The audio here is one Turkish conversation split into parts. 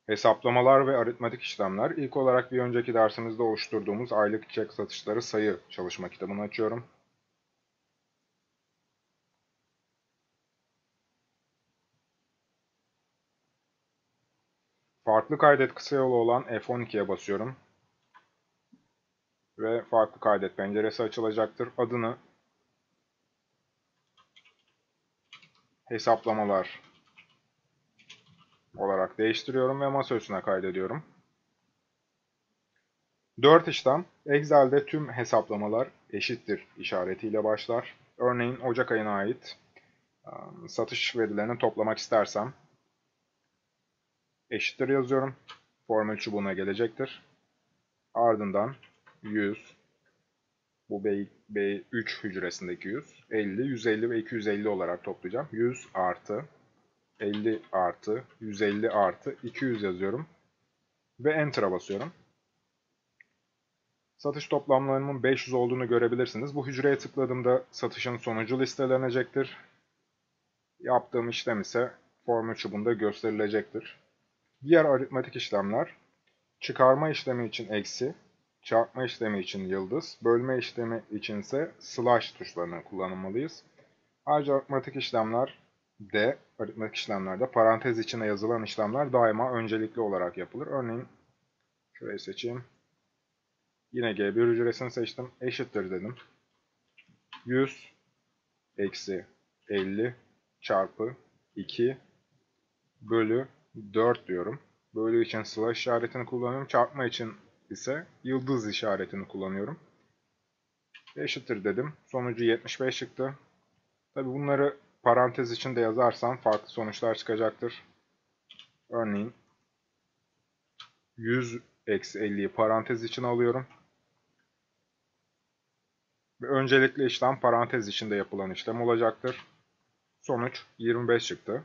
Hesaplamalar ve aritmetik işlemler. İlk olarak bir önceki dersimizde oluşturduğumuz aylık çek satışları sayı çalışma kitabını açıyorum. Farklı kaydet kısa yolu olan F12'ye basıyorum. Ve farklı kaydet penceresi açılacaktır. Adını hesaplamalar olarak değiştiriyorum ve masaüstüne kaydediyorum. 4 işlem Excel'de tüm hesaplamalar eşittir işaretiyle başlar. Örneğin Ocak ayına ait satış verilerini toplamak istersem eşittir yazıyorum. Formül çubuğuna gelecektir. Ardından 100, bu B3 hücresindeki 100, 50, 150 ve 250 olarak toplayacağım. 100 artı 50 artı 150 artı 200 yazıyorum ve Enter'a basıyorum. Satış toplamlarımın 500 olduğunu görebilirsiniz. Bu hücreye tıkladığımda satışın sonucu listelenecektir. Yaptığım işlem ise formül çubuğunda gösterilecektir. Diğer aritmetik işlemler, çıkarma işlemi için eksi, çarpma işlemi için yıldız, bölme işlemi için ise slash tuşlarını kullanmalıyız. Ayrıca aritmetik işlemlerde parantez içine yazılan işlemler daima öncelikli olarak yapılır. Örneğin şurayı seçeyim. Yine G1 hücresini seçtim. Eşittir dedim. 100 eksi 50 çarpı 2 bölü 4 diyorum. Bölü için slash işaretini kullanıyorum. Çarpma için ise yıldız işaretini kullanıyorum. Eşittir dedim. Sonucu 75 çıktı. Tabi bunları parantez içinde yazarsam farklı sonuçlar çıkacaktır. Örneğin 100 eksi 50'yi parantez içine alıyorum. Ve öncelikli işlem parantez içinde yapılan işlem olacaktır. Sonuç 25 çıktı.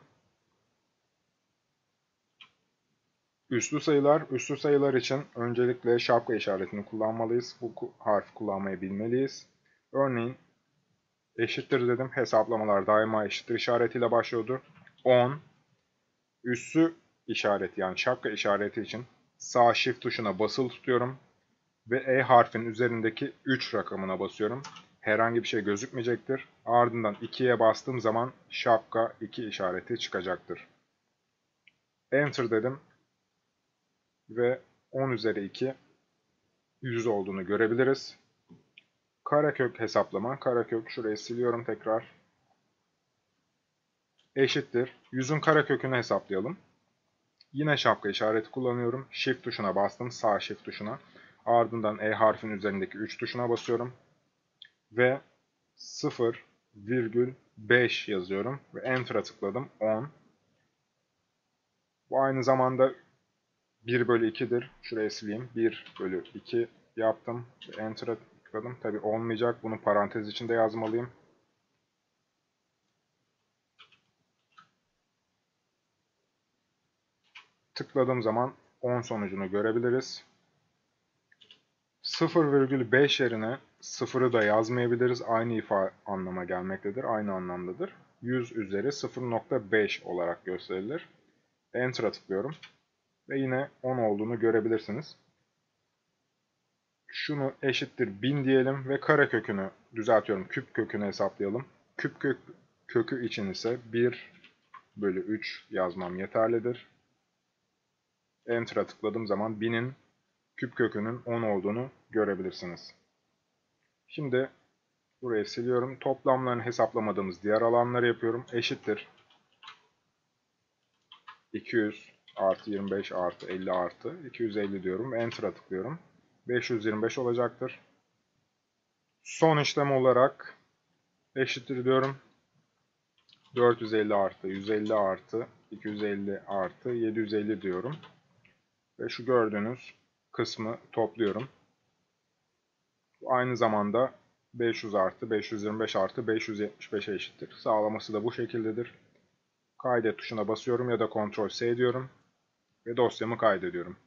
Üslü sayılar için öncelikle şapka işaretini kullanmalıyız. Bu harfi kullanmayı bilmeliyiz. Örneğin eşittir dedim. Hesaplamalar daima eşittir işaretiyle başlıyordu. 10. Üssü işareti yani şapka işareti için sağ shift tuşuna basılı tutuyorum. Ve E harfinin üzerindeki 3 rakamına basıyorum. Herhangi bir şey gözükmeyecektir. Ardından 2'ye bastığım zaman şapka 2 işareti çıkacaktır. Enter dedim. Ve 10 üzeri 2 100 olduğunu görebiliriz. Karekök hesaplama. Karekök şurayı siliyorum tekrar. Eşittir. 100'ün karekökünü hesaplayalım. Yine şapka işareti kullanıyorum. Shift tuşuna bastım. Sağ shift tuşuna. Ardından E harfinin üzerindeki 3 tuşuna basıyorum. Ve 0,5 yazıyorum. Ve Enter'a tıkladım. 10. Bu aynı zamanda 1 bölü 2'dir. Şuraya sileyim. 1 bölü 2 yaptım. Ve Enter'a tıkladım. Tabi olmayacak. Bunu parantez içinde yazmalıyım. Tıkladığım zaman 10 sonucunu görebiliriz. 0,5 yerine 0'ı da yazmayabiliriz. Aynı anlama gelmektedir. Aynı anlamdadır. 100 üzeri 0,5 olarak gösterilir. Enter'a tıklıyorum. Ve yine 10 olduğunu görebilirsiniz. Şunu eşittir 1000 diyelim ve karekökünü düzeltiyorum. Küp kökünü hesaplayalım. Küp kökü için ise 1 bölü 3 yazmam yeterlidir. Enter'a tıkladığım zaman 1000'in küp kökünün 10 olduğunu görebilirsiniz. Şimdi burayı siliyorum. Toplamlarını hesaplamadığımız diğer alanları yapıyorum. Eşittir 200 artı 25 artı 50 artı 250 diyorum ve Enter'a tıklıyorum. 525 olacaktır. Son işlem olarak eşittir diyorum. 450 artı 150 artı 250 artı 750 diyorum. Ve şu gördüğünüz kısmı topluyorum. Aynı zamanda 500 artı 525 artı 575'e eşittir. Sağlaması da bu şekildedir. Kaydet tuşuna basıyorum ya da Ctrl+S diyorum ve dosyamı kaydediyorum.